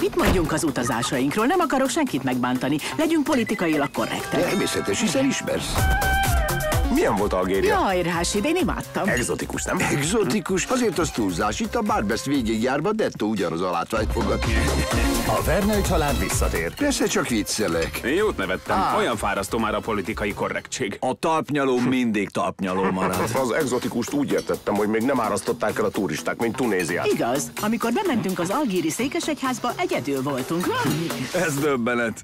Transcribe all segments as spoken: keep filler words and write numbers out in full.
Mit mondjunk az utazásainkról? Nem akarok senkit megbántani. Legyünk politikailag korrektek. Természetes, hiszen ismersz. Milyen volt Algéria? Jaj, Rásid, én imádtam. Egzotikus, nem? Egzotikus? Azért az túlzás. Itt a Barbesz végigjárva dettó ugyanaz a látványt fogad. A Vernöy család visszatér. Persze csak viccelek. Én jót nevettem. Á. Olyan fárasztó már a politikai korrektség. A talpnyaló mindig talpnyaló marad. Az egzotikust úgy értettem, hogy még nem árasztották el a turisták, mint Tunéziát. Igaz, amikor bementünk az algíri székesegyházba, egyedül voltunk. Ez döbbenet.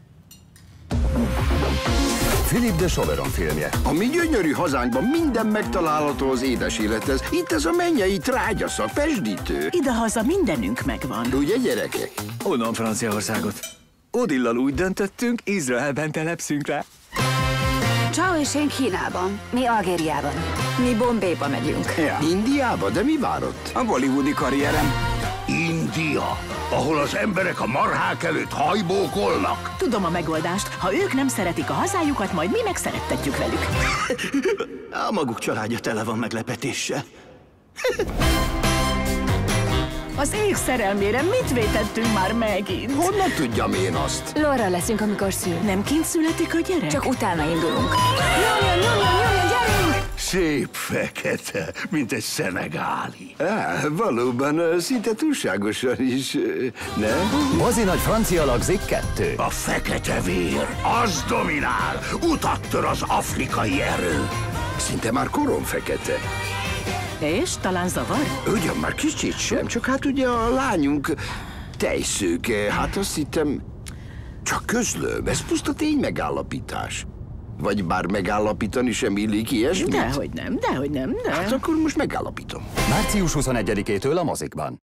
Philippe de Chauveron filmje. A mi gyönyörű hazánkban minden megtalálható az édes élethez. Itt ez a mennyei trágyaszak, pesdítő. Idehaza mindenünk megvan. Ugye, gyerekek? Onnan Franciaországot. Odillal úgy döntöttünk, Izraelben telepszünk rá. Csau és én Kínában, mi Algériában. Mi Bombéba megyünk. Ja. Indiába? De mi várott? A bollywoodi karrierem. India, ahol az emberek a marhák előtt hajbókolnak. Tudom a megoldást. Ha ők nem szeretik a hazájukat, majd mi megszerettetjük velük. A maguk családja tele van meglepetéssel. Az ég szerelmére mit vétettünk már megint? Honnan tudjam én azt? Lorra leszünk, amikor szül. Nem kint születik a gyerek? Csak utána indulunk. Nyomjon, nyomjon, nyomjon, gyerünk! Szép fekete, mint egy szenegáli. Á, valóban, szinte túlságosan is, nem? Mozinagy francia lagzik kettő. A fekete vér, az dominál, utat tör az afrikai erő. Szinte már korom fekete. És talán zavar? Ugyan már kicsit sem, csak hát ugye a lányunk tejszőke, hát azt hittem, csak közlöm, ez puszta tény megállapítás. Vagy bár megállapítani sem illik ilyesmit? Dehogy nem, dehogy nem, de... Hát akkor most megállapítom. március huszonegyedikétől a mozikban.